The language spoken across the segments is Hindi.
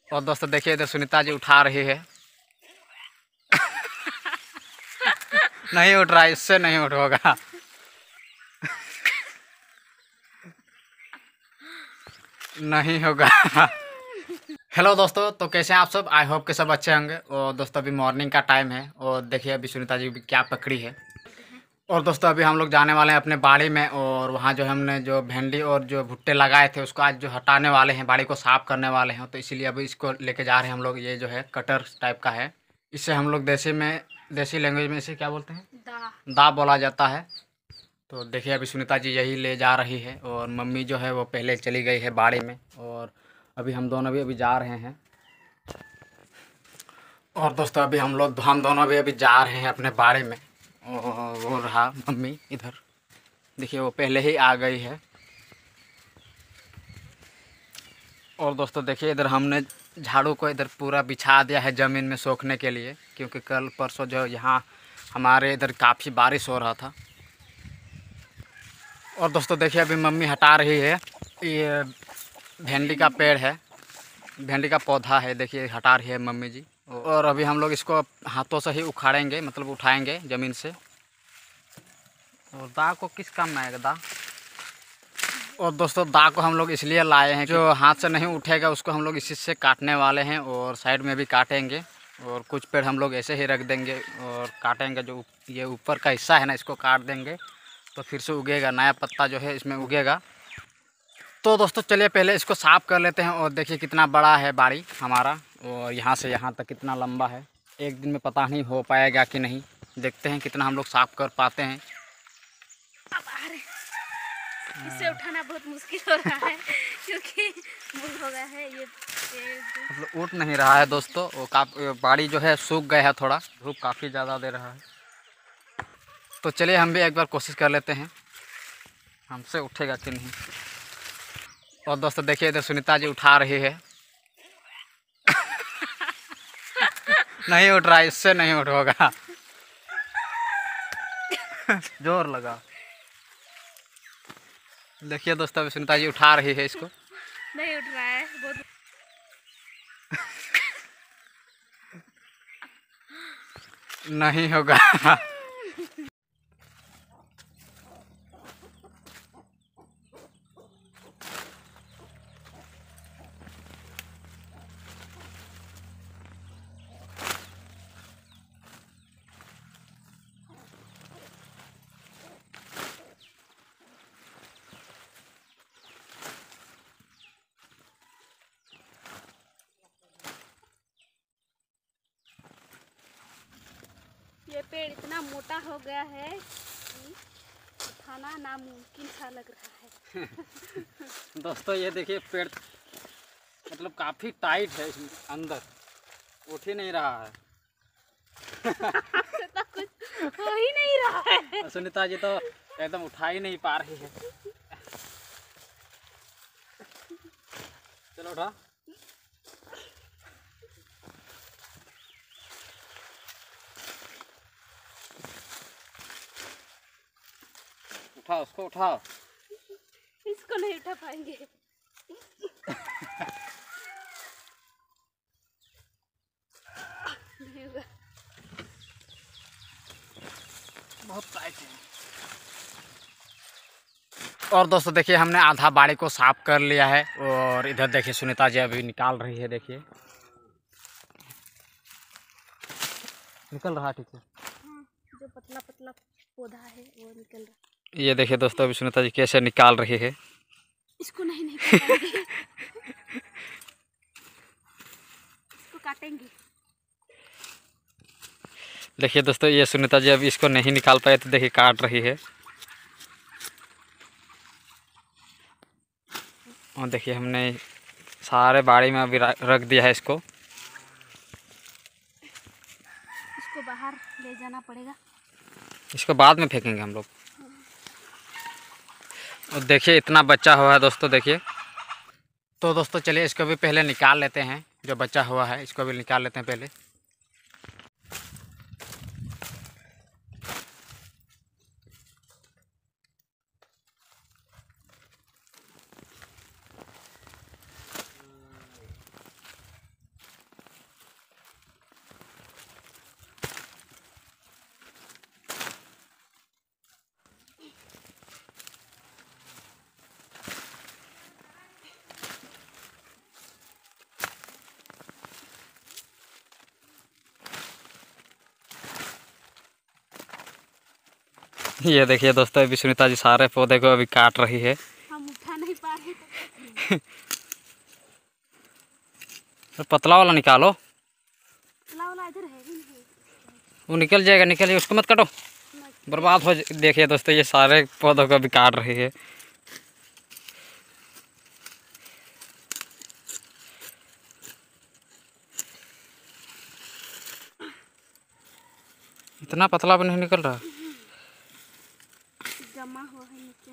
और दोस्तों देखिए इधर सुनीता जी उठा रही है। नहीं उठ रहा, इससे नहीं उठ होगा। नहीं होगा। हेलो दोस्तों, तो कैसे हैं आप सब? आई होप के सब अच्छे होंगे। और दोस्तों अभी मॉर्निंग का टाइम है और देखिए अभी सुनीता जी भी क्या पकड़ी है। और दोस्तों अभी हम लोग जाने वाले हैं अपने बाड़ी में और वहाँ जो हमने जो भिंडी और जो भुट्टे लगाए थे उसको आज जो हटाने वाले हैं, बाड़ी को साफ़ करने वाले हैं। तो इसीलिए अभी इसको लेके जा रहे हैं हम लोग। ये जो है कटर टाइप का है, इससे हम लोग देसी लैंग्वेज में इसे क्या बोलते हैं, दा बोला जाता है। तो देखिए अभी सुनीता जी यही ले जा रही है और मम्मी जो है वो पहले चली गई है बाड़ी में और अभी हम दोनों भी अभी जा रहे हैं। और दोस्तों अभी हम दोनों भी अभी जा रहे हैं अपने बाड़ी में। और वो रहा मम्मी इधर, देखिए वो पहले ही आ गई है। और दोस्तों देखिए इधर हमने झाड़ू को इधर पूरा बिछा दिया है ज़मीन में सूखने के लिए, क्योंकि कल परसों जो यहाँ हमारे इधर काफ़ी बारिश हो रहा था। और दोस्तों देखिए अभी मम्मी हटा रही है, ये भिंडी का पेड़ है, भिंडी का पौधा है, देखिए हटा रही है मम्मी जी। और अभी हम लोग इसको हाथों से ही उखाड़ेंगे, मतलब उठाएंगे ज़मीन से। और दा को किस काम में आएगा दा? और दोस्तों दा को हम लोग इसलिए लाए हैं, जो हाथ से नहीं उठेगा उसको हम लोग इसी से काटने वाले हैं और साइड में भी काटेंगे। और कुछ पेड़ हम लोग ऐसे ही रख देंगे और काटेंगे, जो ये ऊपर का हिस्सा है ना इसको काट देंगे तो फिर से उगेगा, नया पत्ता जो है इसमें उगेगा। तो दोस्तों चलिए पहले इसको साफ़ कर लेते हैं। और देखिए कितना बड़ा है बाड़ी हमारा, और यहाँ से यहाँ तक कितना लंबा है। एक दिन में पता नहीं हो पाएगा कि नहीं, देखते हैं कितना हम लोग साफ़ कर पाते हैं। इसे उठाना बहुत मुश्किल हो रहा है क्योंकि बुल हो गया है ये पेड़, मतलब उठ नहीं रहा है दोस्तों। वो बाड़ी जो है सूख गया है, थोड़ा धूप काफ़ी ज़्यादा दे रहा है। तो चलिए हम भी एक बार कोशिश कर लेते हैं हमसे उठेगा कि नहीं। और दोस्तों देखिए इधर सुनीता जी उठा रही है। नहीं उठ रहा, इससे नहीं उठ होगा। जोर लगा। देखिए दोस्तों अभी सुनीता जी उठा रही है इसको। नहीं उठ रहा है बहुत। नहीं होगा। ये पेड़ इतना मोटा हो गया है कि उठाना नामुमकिन सा लग रहा है। दोस्तों ये देखिए पेड़ मतलब काफ़ी टाइट है, इसमें अंदर उठ ही नहीं रहा है। तो कुछ हो ही नहीं रहा है। सुनीता जी तो एकदम उठा ही नहीं पा रही है। चलो उठा। उठाओ उसको, उठाओ। इसको नहीं उठा पाएंगे। नहीं होगा। बहुत टाइट है। और दोस्तों देखिए हमने आधा बाड़ी को साफ कर लिया है और इधर देखिए सुनीता जी अभी निकाल रही है, देखिए निकल रहा ठीक है। जो पतला पतला पौधा है वो निकल रहा है। ये देखिए दोस्तों अभी सुनीता जी कैसे निकाल रही है। इसको नहीं काटेंगे। इसको काटेंगे। देखिए दोस्तों ये सुनीता जी अभी इसको नहीं निकाल पाए तो देखिए काट रही है। और देखिए हमने सारे बाड़ी में अभी रख दिया है इसको। इसको बाहर ले जाना पड़ेगा। इसको बाद में फेंकेंगे हम लोग। और देखिए इतना बच्चा हुआ है दोस्तों, देखिए। तो दोस्तों चलिए इसको भी पहले निकाल लेते हैं, जो बच्चा हुआ है इसको भी निकाल लेते हैं पहले। ये देखिए दोस्तों, अभी सुनीता जी सारे पौधे को अभी काट रही है। हम उठा नहीं पा रहे। पतला वाला निकालो, पतला वाला इधर है ही नहीं। वो निकल जाएगा, निकल जाएगा, उसको मत काटो, बर्बाद हो देखिए दोस्तों, ये सारे पौधों को अभी काट रही है। इतना पतला भी नहीं निकल रहा। जमा हुआ है नीचे।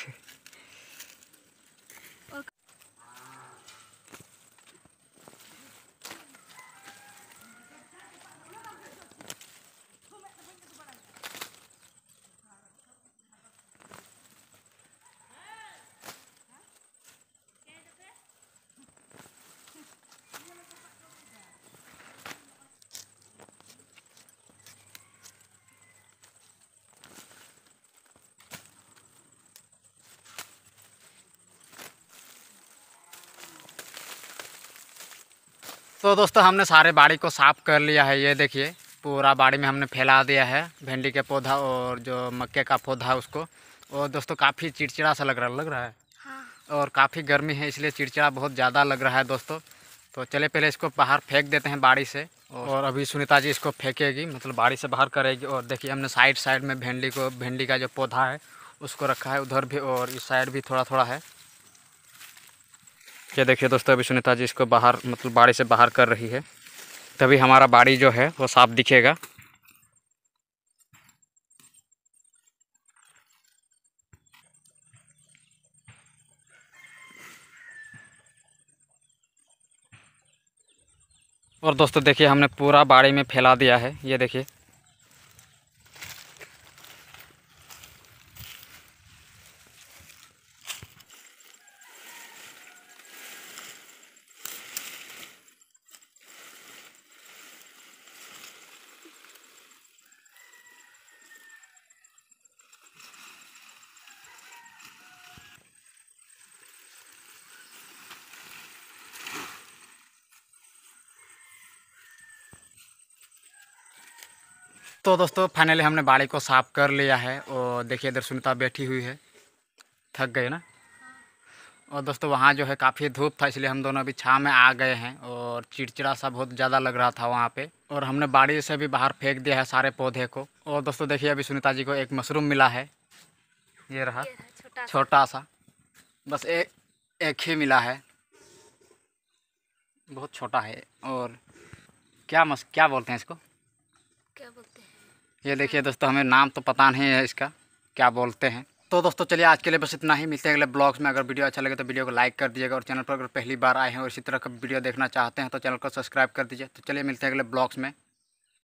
तो दोस्तों हमने सारे बाड़ी को साफ़ कर लिया है। ये देखिए पूरा बाड़ी में हमने फैला दिया है भिंडी के पौधा और जो मक्के का पौधा है उसको। और दोस्तों काफ़ी चिड़चिड़ा सा लग रहा है। हाँ। और काफ़ी गर्मी है इसलिए चिड़चिड़ा बहुत ज़्यादा लग रहा है दोस्तों। तो चले पहले इसको बाहर फेंक देते हैं बाड़ी से। और अभी सुनीता जी इसको फेंकेगी, मतलब बाड़ी से बाहर करेगी। और देखिए हमने साइड में भिंडी का जो पौधा है उसको रखा है उधर भी, और इस साइड भी थोड़ा थोड़ा है। ये देखिए दोस्तों, अभी सुनीता जी इसको बाहर मतलब बाड़ी से बाहर कर रही है, तभी हमारा बाड़ी जो है वो साफ दिखेगा। और दोस्तों देखिए हमने पूरा बाड़ी में फैला दिया है, ये देखिए। तो दोस्तों फाइनली हमने बाड़ी को साफ़ कर लिया है। और देखिए इधर सुनीता बैठी हुई है, थक गए ना। और दोस्तों वहाँ जो है काफ़ी धूप था इसलिए हम दोनों अभी छाँव में आ गए हैं। और चिड़चिड़ा सा बहुत ज़्यादा लग रहा था वहाँ पे। और हमने बाड़ी से भी बाहर फेंक दिया है सारे पौधे को। और दोस्तों देखिए अभी सुनीता जी को एक मशरूम मिला है, ये रहा छोटा सा, बस एक ही मिला है, बहुत छोटा है। और क्या बोलते हैं इसको, क्या बोलते हैं? ये देखिए दोस्तों, हमें नाम तो पता नहीं है इसका क्या बोलते हैं। तो दोस्तों चलिए आज के लिए बस इतना ही, मिलते हैं अगले ब्लॉग्स में। अगर वीडियो अच्छा लगे तो वीडियो को लाइक कर दीजिएगा। और चैनल पर अगर पहली बार आए हैं और इसी तरह का वीडियो देखना चाहते हैं तो चैनल को सब्सक्राइब कर दीजिए। तो चलिए मिलते हैं अगले ब्लॉग्स में।